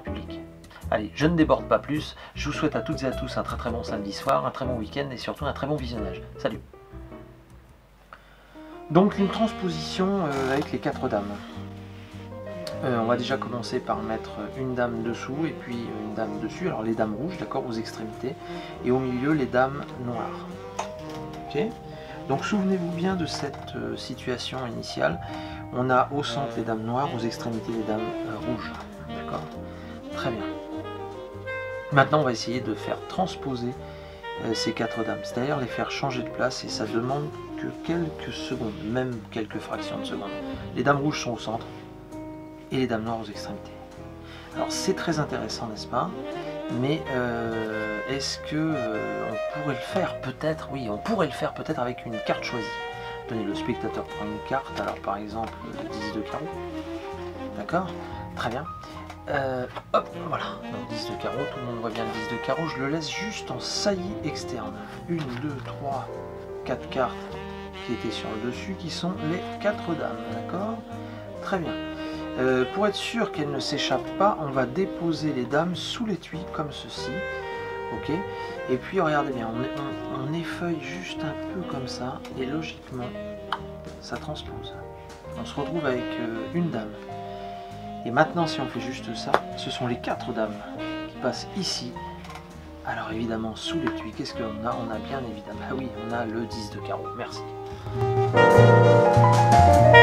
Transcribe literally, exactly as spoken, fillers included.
public. Allez, je ne déborde pas plus, je vous souhaite à toutes et à tous un très très bon samedi soir, un très bon week-end et surtout un très bon visionnage. Salut. Donc une transposition euh, avec les quatre dames. Euh, on va déjà commencer par mettre une dame dessous et puis une dame dessus. Alors les dames rouges, d'accord, aux extrémités, et au milieu les dames noires. Ok. Donc souvenez-vous bien de cette euh, situation initiale. On a au centre les dames noires, aux extrémités les dames euh, rouges. D'accord. Très bien. Maintenant, on va essayer de faire transposer euh, ces quatre dames, c'est-à-dire les faire changer de place, et ça demande que quelques secondes, même quelques fractions de secondes. Les dames rouges sont au centre et les dames noires aux extrémités. Alors c'est très intéressant, n'est-ce pas? Mais euh, est-ce que euh, on pourrait le faire? Peut-être, oui, on pourrait le faire peut-être avec une carte choisie. Tenez, le spectateur prend une carte, alors par exemple le dix de carreau. D'accord? Très bien. Euh, hop, voilà, donc dix de carreau, tout le monde voit bien le dix de carreau, je le laisse juste en saillie externe. Une, deux, trois, quatre cartes qui étaient sur le dessus, qui sont les quatre dames, d'accord? Très bien. Euh, pour être sûr qu'elles ne s'échappent pas, on va déposer les dames sous l'étui, comme ceci, ok? Et puis, regardez bien, on, on, on effeuille juste un peu comme ça, et logiquement, ça transpose. On se retrouve avec euh, une dame. Et maintenant, si on fait juste ça, ce sont les quatre dames qui passent ici. Alors évidemment, sous l'étui, qu'est-ce qu'on a? On a bien évidemment, ah oui, on a le dix de carreau. Merci.